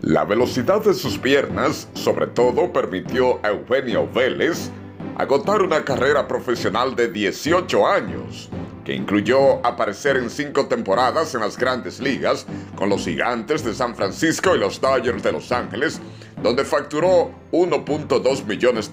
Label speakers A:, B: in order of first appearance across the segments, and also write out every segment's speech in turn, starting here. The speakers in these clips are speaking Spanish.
A: La velocidad de sus piernas, sobre todo, permitió a Eugenio Vélez agotar una carrera profesional de 18 años, que incluyó aparecer en 5 temporadas en las Grandes Ligas con los Gigantes de San Francisco y los Dodgers de Los Ángeles, donde facturó $1.2 millones.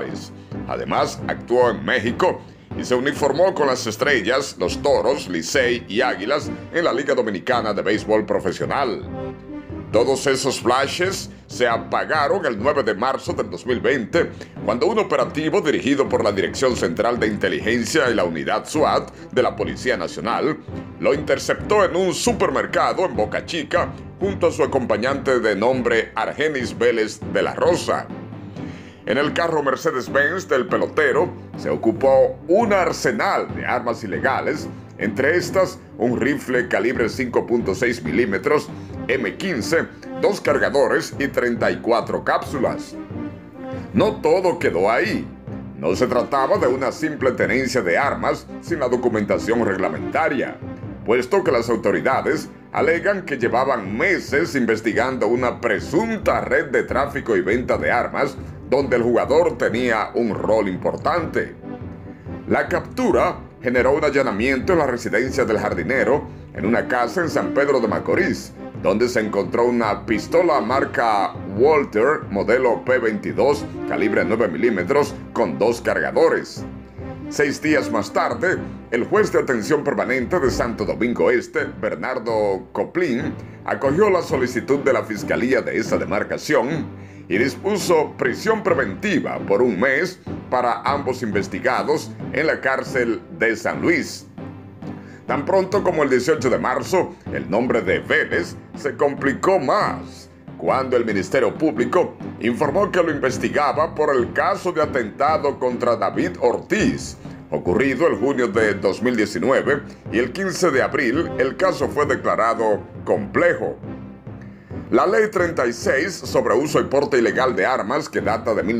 A: Además, actuó en México y se uniformó con las Estrellas, los Toros, Licey y Águilas en la Liga Dominicana de Béisbol Profesional. Todos esos flashes se apagaron el 9 de marzo del 2020, cuando un operativo dirigido por la Dirección Central de Inteligencia y la Unidad SWAT de la Policía Nacional lo interceptó en un supermercado en Boca Chica junto a su acompañante de nombre Argenis Vélez de la Rosa. En el carro Mercedes-Benz del pelotero se ocupó un arsenal de armas ilegales, entre estas un rifle calibre 5.6 milímetros M15, 2 cargadores y 34 cápsulas. No todo quedó ahí. No se trataba de una simple tenencia de armas sin la documentación reglamentaria, puesto que las autoridades alegan que llevaban meses investigando una presunta red de tráfico y venta de armas donde el jugador tenía un rol importante. La captura generó un allanamiento en la residencia del jardinero en una casa en San Pedro de Macorís, donde se encontró una pistola marca Walther modelo P22 calibre 9 milímetros con 2 cargadores. 6 días más tarde, el juez de atención permanente de Santo Domingo Este, Bernardo Coplín, acogió la solicitud de la fiscalía de esa demarcación y dispuso prisión preventiva por 1 mes para ambos investigados en la cárcel de San Luis. Tan pronto como el 18 de marzo, el nombre de Vélez se complicó más cuando el Ministerio Público informó que lo investigaba por el caso de atentado contra David Ortiz, ocurrido el junio de 2019, y el 15 de abril el caso fue declarado complejo. La Ley 36 sobre uso y porte ilegal de armas, que data de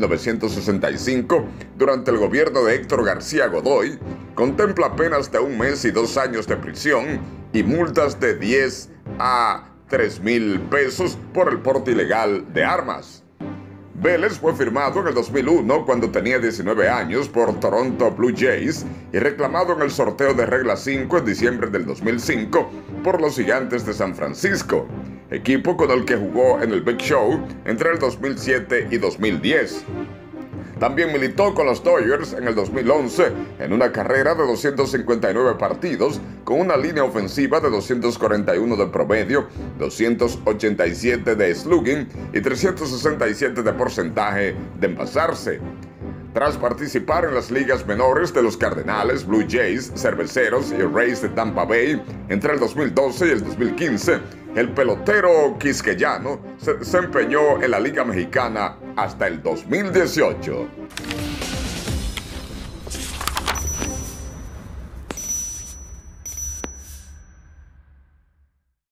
A: 1965, durante el gobierno de Héctor García Godoy, contempla penas de 1 mes y 2 años de prisión y multas de 10 a 3,000 pesos por el porte ilegal de armas. Vélez fue firmado en el 2001 cuando tenía 19 años por Toronto Blue Jays y reclamado en el sorteo de regla 5 en diciembre del 2005 por los Gigantes de San Francisco, equipo con el que jugó en el Big Show entre el 2007 y 2010. También militó con los Dodgers en el 2011 en una carrera de 259 partidos con una línea ofensiva de 241 de promedio, 287 de slugging y 367 de porcentaje de envasarse. Tras participar en las ligas menores de los Cardenales, Blue Jays, Cerveceros y Rays de Tampa Bay entre el 2012 y el 2015, el pelotero quisqueyano se desempeñó en la Liga Mexicana hasta el 2018.